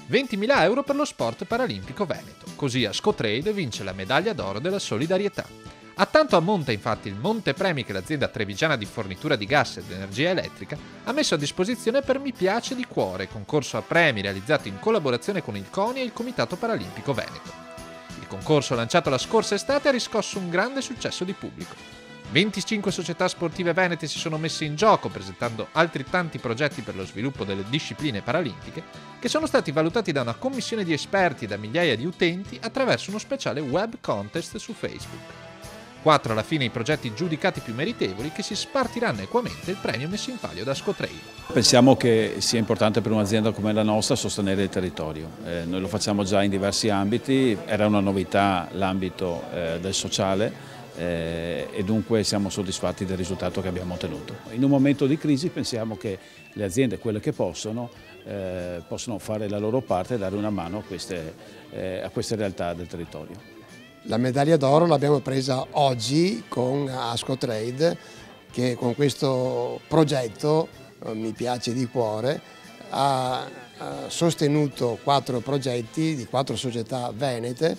20.000 euro per lo sport paralimpico veneto, così Ascotrade vince la medaglia d'oro della solidarietà. A tanto ammonta infatti il montepremi che l'azienda trevigiana di fornitura di gas ed energia elettrica ha messo a disposizione per Mi Piace di Cuore, concorso a premi realizzato in collaborazione con il CONI e il Comitato Paralimpico Veneto. Il concorso lanciato la scorsa estate ha riscosso un grande successo di pubblico. 25 società sportive venete si sono messe in gioco presentando altrettanti progetti per lo sviluppo delle discipline paralimpiche che sono stati valutati da una commissione di esperti e da migliaia di utenti attraverso uno speciale web contest su Facebook. 4 alla fine i progetti giudicati più meritevoli che si spartiranno equamente il premio messo in palio da Ascotrade. Pensiamo che sia importante per un'azienda come la nostra sostenere il territorio. Noi lo facciamo già in diversi ambiti, era una novità l'ambito del sociale e dunque siamo soddisfatti del risultato che abbiamo ottenuto. In un momento di crisi pensiamo che le aziende, quelle che possono fare la loro parte e dare una mano a queste realtà del territorio. La medaglia d'oro l'abbiamo presa oggi con Ascotrade che con questo progetto Mi Piace di Cuore ha sostenuto 4 progetti di 4 società venete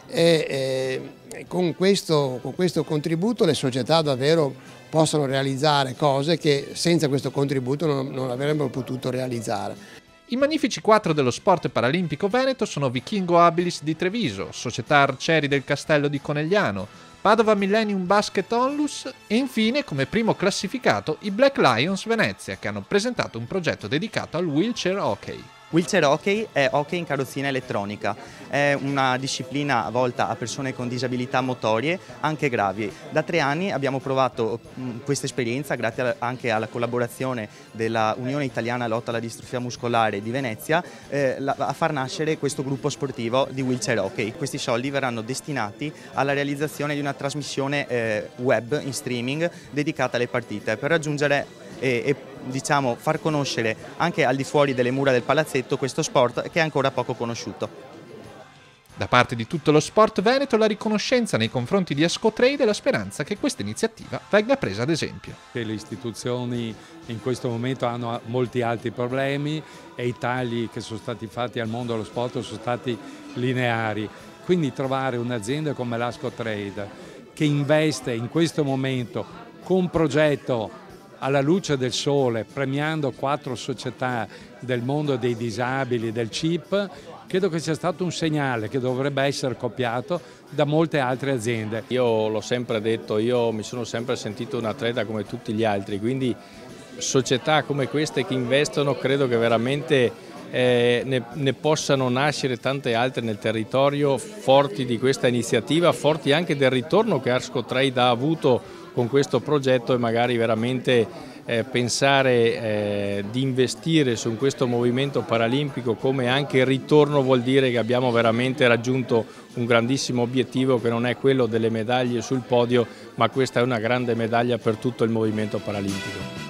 e con questo contributo le società davvero possono realizzare cose che senza questo contributo non avrebbero potuto realizzare. I magnifici 4 dello sport paralimpico veneto sono Vichingo Abilis di Treviso, Società Arcieri del Castello di Conegliano, Padova Millennium Basket Onlus e infine, come primo classificato, i Black Lions Venezia, che hanno presentato un progetto dedicato al wheelchair hockey. Wheelchair hockey è hockey in carrozzina elettronica, è una disciplina volta a persone con disabilità motorie anche gravi. Da 3 anni abbiamo provato questa esperienza grazie anche alla collaborazione della Unione Italiana Lotta alla Distrofia Muscolare di Venezia a far nascere questo gruppo sportivo di wheelchair hockey. Questi soldi verranno destinati alla realizzazione di una trasmissione web in streaming dedicata alle partite per raggiungere e diciamo far conoscere anche al di fuori delle mura del palazzetto questo sport che è ancora poco conosciuto. Da parte di tutto lo sport veneto la riconoscenza nei confronti di Ascotrade e la speranza che questa iniziativa venga presa ad esempio. Le istituzioni in questo momento hanno molti altri problemi e i tagli che sono stati fatti al mondo dello sport sono stati lineari, quindi trovare un'azienda come l'Ascotrade che investe in questo momento con un progetto alla luce del sole, premiando 4 società del mondo dei disabili, del CIP, credo che sia stato un segnale che dovrebbe essere copiato da molte altre aziende. Io l'ho sempre detto, io mi sono sempre sentito un atleta come tutti gli altri, quindi società come queste che investono credo che veramente ne possano nascere tante altre nel territorio, forti di questa iniziativa, forti anche del ritorno che Ascotrade ha avuto con questo progetto e magari veramente pensare di investire su questo movimento paralimpico come anche ritorno vuol dire che abbiamo veramente raggiunto un grandissimo obiettivo che non è quello delle medaglie sul podio, ma questa è una grande medaglia per tutto il movimento paralimpico.